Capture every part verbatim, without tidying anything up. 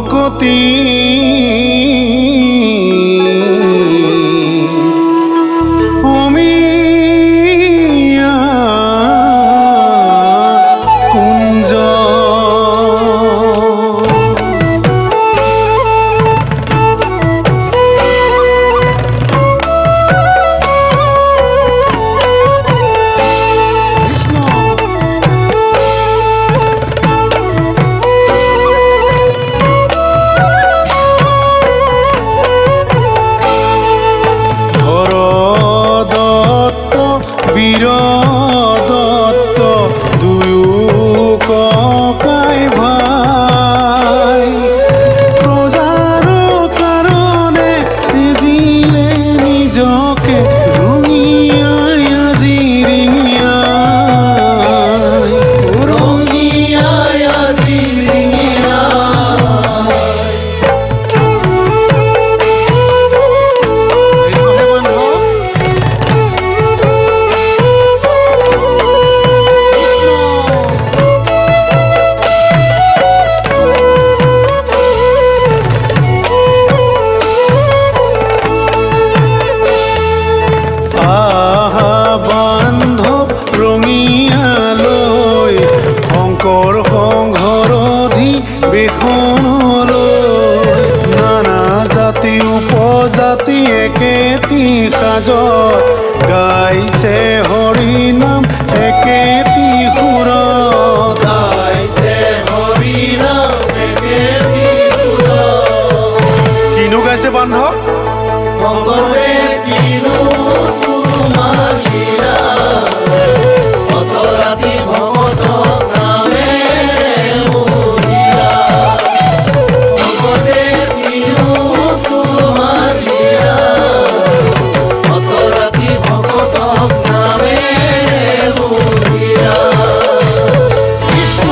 ভকতি অমিয়া কুঞ্জ বীর দত্ত দুয়ো ককাই ভাই প্রজার কারণে তেজিলে নিজকে রঙিয়াই আজি রিঙিয়াই রঙিয়াই আজি ৰঙিয়ালৈ শংকৰ সংঘৰধি বেখনলৈ নানা জাতি উপজাতি একেটি সাজত গাইছে হৰি নাম একেটি সুৰত গাইছে হৰি নাম একেটি সুৰত কিনো গাইছে বান্ধৱ শংকৰদেৱ কিনো তোমাৰ লীলা অতৰাধি ভকত নামেৰে মুদিলা শংকৰদেৱ কিনো তোমাৰ লীলা অতৰাধি ভকত নামেৰে মুদিলা কৃষ্ণ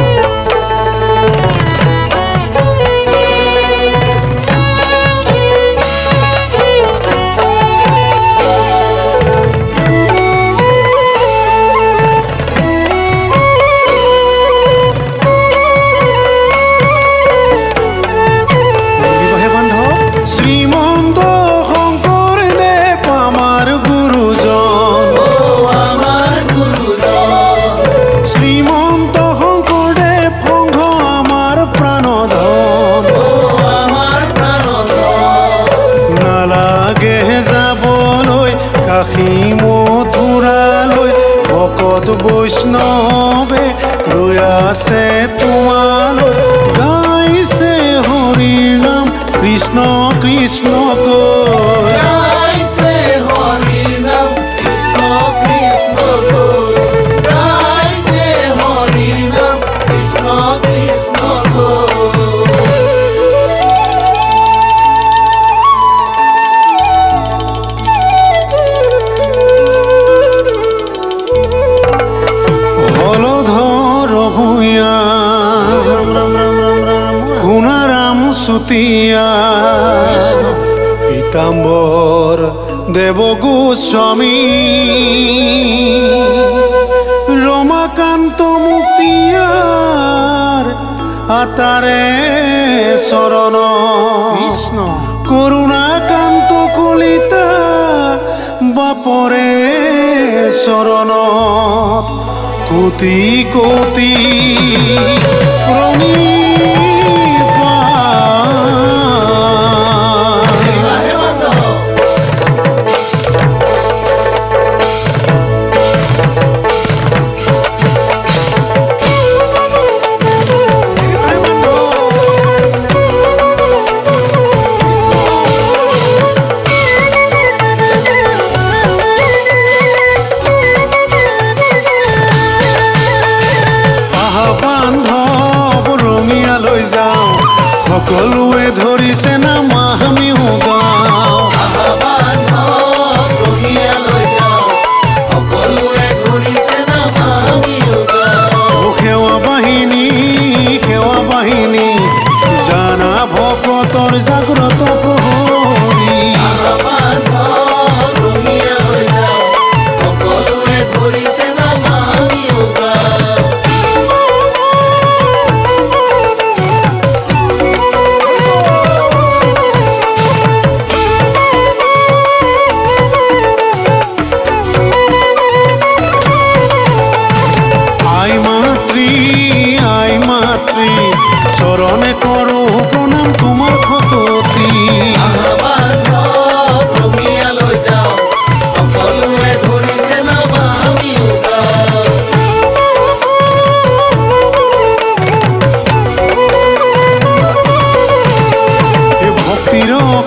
কাশী মথুৰালৈ ভকত বৈষ্ণৱে ৰৈ আছে তোমালৈ গাইছে হৰিৰ নাম কৃষ্ণ কৃষ্ণ কৈ গাইছে হৰিৰ নাম কৃষ্ণ কৃষ্ণ কৈ গাইছে হৰিৰ নাম কৃষ্ণ কৃষ্ণ কৈ সোণাৰাম চুতীয়া পীতাম্বৰ দেৱ গোস্বামী ৰমাকান্ত মুক্তিয়াৰ আতাৰে চৰণ কৃষ্ণ করুণাকান্ত কলিতা বাপরে চরণ কোটি কোটি প্ৰণী সকলোৱে ধৰিছে না মাহমিও গাওঁ সেৱা বাহিনী সেৱা বাহিনী জানা ভকতৰ জাগ্ৰত প্ৰহৰী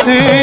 है